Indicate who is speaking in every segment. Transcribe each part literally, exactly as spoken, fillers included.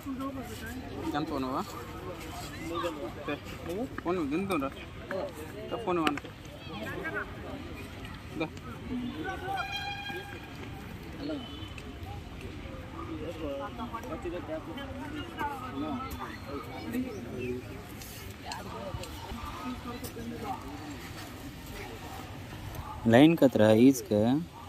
Speaker 1: ఎంత పోనువా పోను దింతుండ్రా పోను అంటే
Speaker 2: लाइन कतरा इसका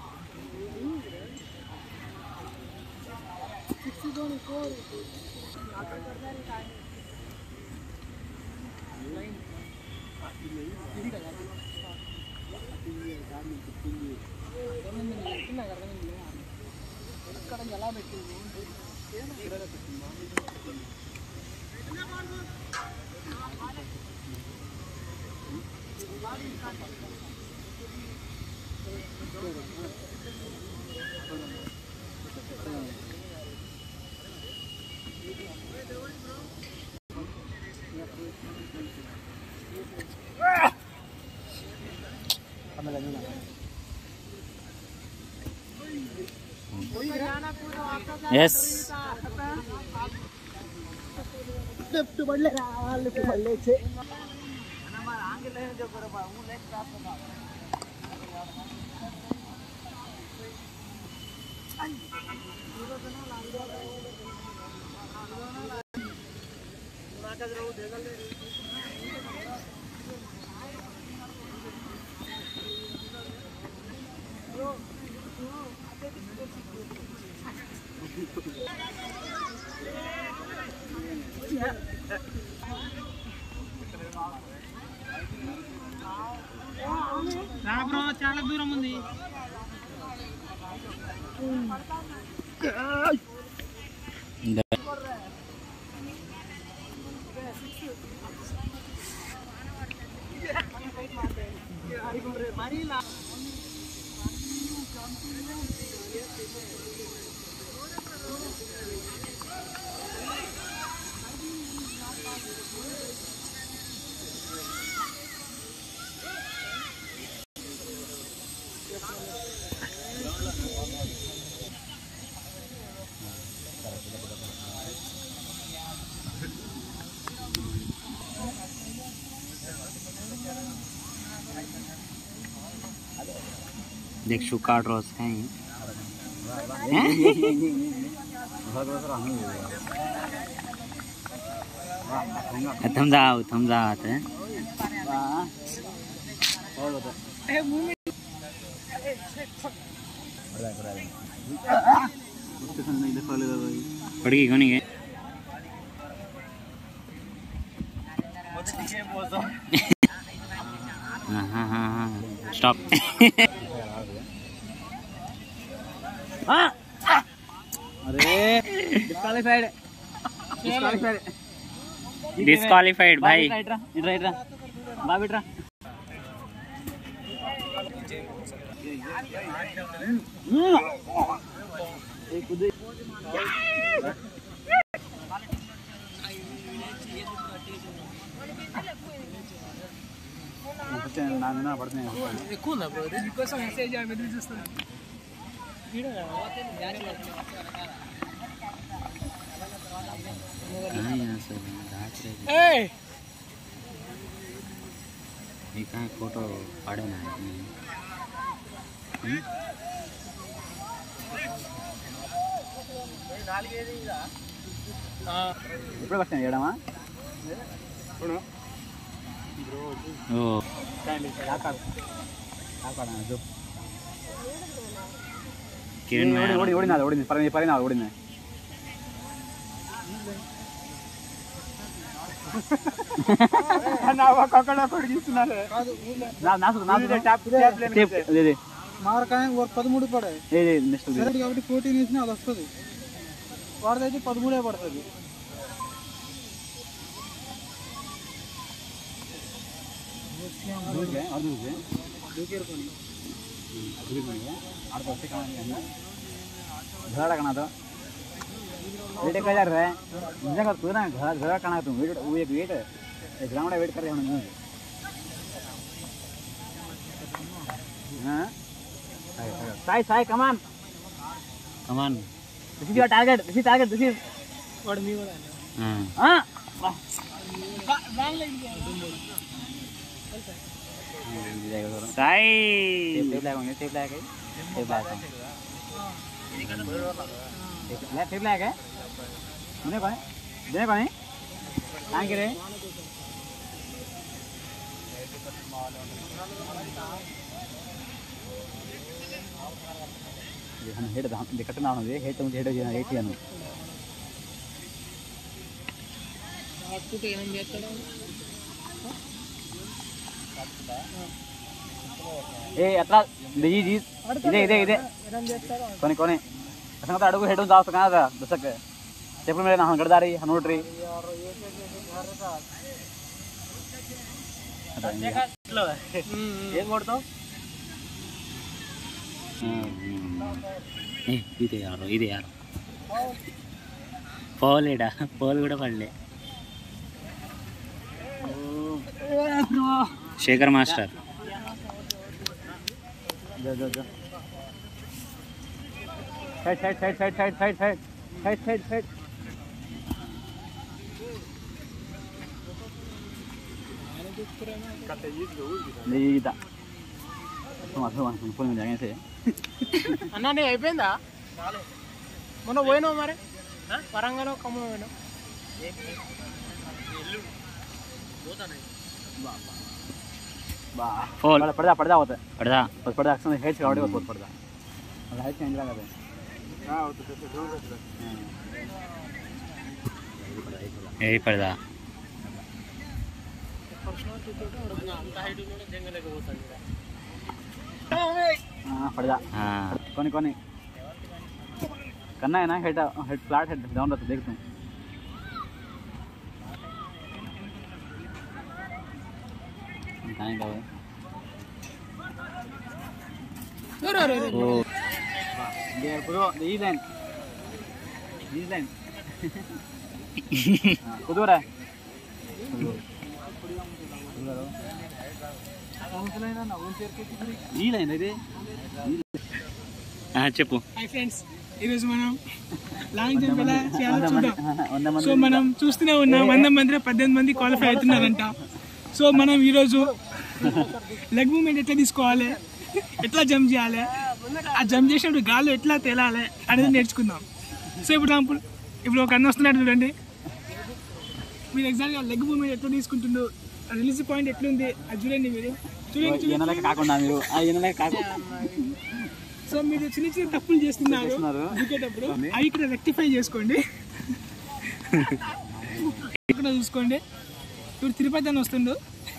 Speaker 2: यस
Speaker 3: लेफ्ट बढ़ले लेफ्ट बढ़ले छे
Speaker 1: బ్రో చాలా దూరం ఉంది
Speaker 2: देख शू काट रोज कहीं थम जाओ थम जाओ आते पड़ गई कौन है हाँ हाँ हाँ हाँ स्टॉप
Speaker 3: अरे डिस्क्वालीफाइड डिस्क्वालीफाइड
Speaker 2: डिस्क्वालीफाइड भाई
Speaker 3: इट्रा इट्रा इट्रा बाब इट्रा एक खुद నాన్న పడుతున్నాయి ఎక్కువ ఉందా బ్రో దీనికోసం మెసేజ్ ఆ మెసేజ్ చేస్తాను వీడియో
Speaker 2: कहाँ यहाँ से घाट रहे
Speaker 3: ए
Speaker 2: ये कहाँ फोटो पड़े ना
Speaker 3: ఇప్పుడు వస్తాను ఏడమా
Speaker 2: ओ किरण
Speaker 3: ఓడి ఓడినాది ఓడింది పరి పరినాది ఓడింది నా ఒక్కొక్కడు ఒక్కడు గీస్తున్నారు మారకాయ పదమూడు పడే నెక్స్ట్ కాబట్టి ఫోర్టీన్ వేసినా అది వస్తుంది వాడిదైతే పదమూడే పడుతుంది घड़ा कना तो वेट कर जा रहा है निजा तू ना घड़ा घड़ा कना तुम वेट वो एक वेट ग्राउंड वेट कर रहे हैं हां Sai Sai come on
Speaker 2: come on
Speaker 3: this is your target this is target this is వాడు మీ కూడా
Speaker 2: సాయి
Speaker 3: रे हेड दिक्कत ना होने हेड मुझे हेड చేయను हेड చేయను అవుట్పుట్ ఏం చేస్తాడు ఏ అట్లా దిగి జీ ఇదే ఇదే ఇదే ఏం చేస్తాడు कोने कोने అసలు तो అడుగు हेड जास्त కాదా దసక చెప్పులు మీద నా గడదారి హనోట్రీ यार ये ఏం కొడతావు
Speaker 2: ఇదే యారు ఇదే యారు పోలేడా పోలు కూడా పడలే Sekhar master side side side side side side side side side side लीदा ఫుల్ మీద జాగేసే అన్న నీ అయిపోయిందా మొన్న పోయినావు మరి వరంగల్ ఖమ్మం పోయినావు बा फोन पड़दा पड़दा होता है पड़दा बस पड़दा अक्सर हेड से गाड़ी बहुत पड़दा और हेड चेंज लगा दे हां वो तो ड्रोन रहता है यही पड़दा हां पड़दा हां कोनी कोनी करना है ना head head flat head down रहता देख तुम कहां गए अरे अरे अरे ये पूरा ई लाइन ई लाइन हां कुछ रहा है ఈ లైన్ ఇది చెప్పు హాయ్ ఫ్రెండ్స్ ఈరోజు మనం లాంగ్ జంప్ ఎలా చేయాలో చూద్దాం సో మనం చూస్తూనే ఉన్నాం వంద మంది పద్దెనిమిది మంది క్వాలిఫై అవుతున్నారంట సో మనం ఈరోజు లెగ్ మూమెంట్ ఎట్లా తీసుకోవాలి ఎట్లా జంప్ చేయాలి ఆ జంప్ చేసినప్పుడు గాల్లో ఎట్లా తేలాలి అనేది నేర్చుకుందాం సో ఇప్పుడు ఇప్పుడు ఒక అన్న వస్తున్నాడు చూడండి మీరు ఎగ్జాక్ట్గా లెగ్ మూమెంట్ ఎట్లా తీసుకుంటుండో రిలీజ్ పాయింట్ ఎట్లుంది అది చూడండి మీరు చూడండి కాకుండా మీరు సో మీరు చిన్న చిన్న తప్పులు చేస్తున్నారు దిగేటప్పుడు అవి ఇక్కడ రెక్టిఫై చేసుకోండి ఇక్కడ చూసుకోండి ఇప్పుడు తిరుపతి అని వస్తుండు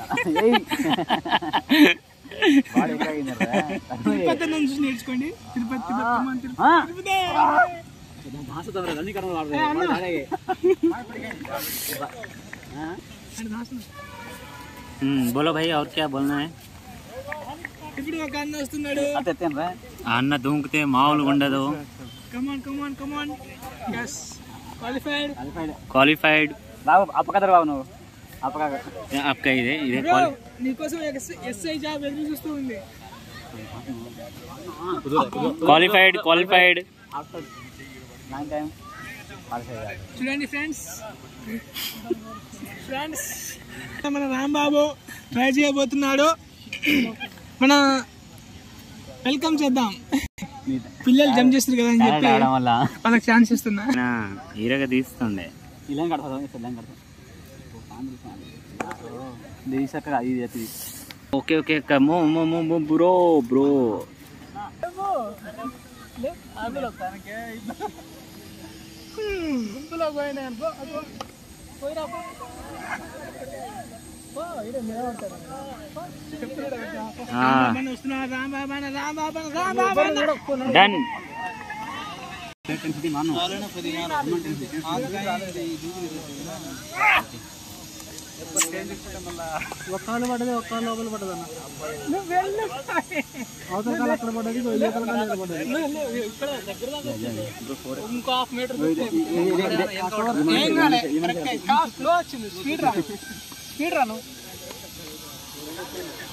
Speaker 2: తిరుపతి అని చూసి నేర్చుకోండి తిరుపతి बोलो भाई और क्या बोलना है
Speaker 3: ఇప్పుడు ఒక అన్న వస్తున్నాడు
Speaker 2: అన్న దూకితే మామూలుగా ఉండదు
Speaker 3: కమాన్ కమాన్ కమాన్ yes qualified
Speaker 2: qualified
Speaker 3: బాబు అపకదరు బాబు నువ్వు అపక
Speaker 2: आपका ఇదే ఇదే
Speaker 3: నీకోసం ఎస్ఐ జాబ్ ఎదురు చూస్తూ ఉంది
Speaker 2: qualified qualified
Speaker 3: after nine time చూడండి ఫ్రెండ్స్ ఫ్రెండ్స్ మన రాంబాబు ట్రై చేయబోతున్నాడు మన వెల్కమ్ చేద్దాం పిల్లలు జంప్ చేస్తారు కదా అని చెప్పి వాళ్ళకి ఛాన్స్ ఇస్తున్నా
Speaker 2: ఈరగా తీస్తుండే ఓకే ఓకే బ్రో బ్రో
Speaker 3: గుంపులో పోయినా పోయిరా
Speaker 2: డన్
Speaker 3: ఒక్క కాలు పడ్డది ఒక్క కాలు లోపల పడ్డది అన్న అవతల కాలు అక్కడ పడ్డది లోపల కాలు ఇక్కడ పడ్డది ఇంకో హాఫ్ మీటర్ స్పీడ్ రా స్పీడ్ రాను